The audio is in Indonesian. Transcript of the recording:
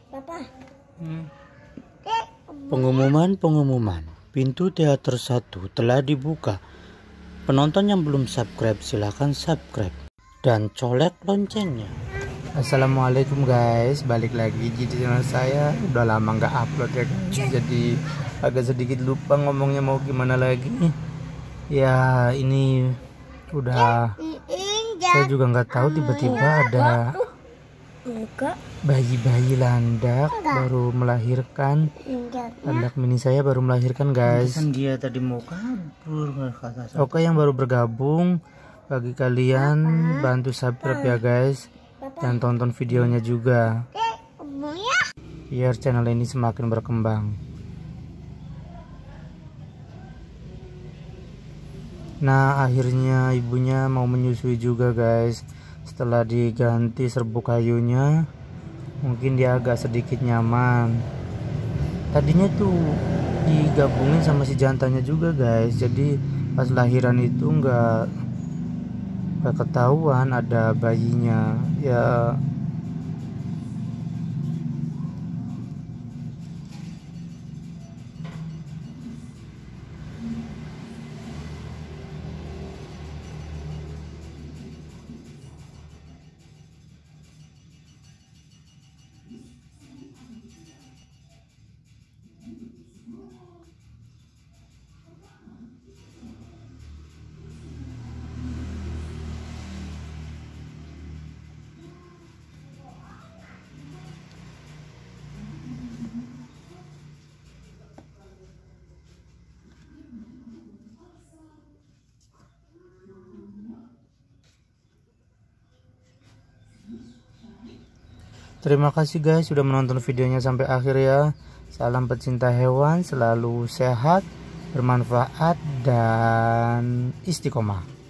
Papa. Pengumuman, pintu teater 1 telah dibuka. Penonton yang belum subscribe silahkan subscribe dan colek loncengnya. Assalamualaikum guys, balik lagi di channel saya. Udah lama nggak upload ya guys, jadi agak sedikit lupa ngomongnya mau gimana lagi. Ya ini udah, saya juga nggak tahu tiba-tiba ada bayi-bayi landak baru melahirkan. Landak mini saya baru melahirkan guys. Dia tadi mau kabur. Oke, yang baru bergabung, bagi kalian bantu subscribe ya guys, dan tonton videonya juga biar channel ini semakin berkembang. Nah, akhirnya ibunya mau menyusui juga guys. Setelah diganti serbuk kayunya, mungkin dia agak sedikit nyaman. Tadinya tuh digabungin sama si jantannya juga guys, jadi pas lahiran itu nggak ketahuan ada bayinya ya. Terima kasih guys sudah menonton videonya sampai akhir ya. Salam pecinta hewan, selalu sehat, bermanfaat, dan istiqomah.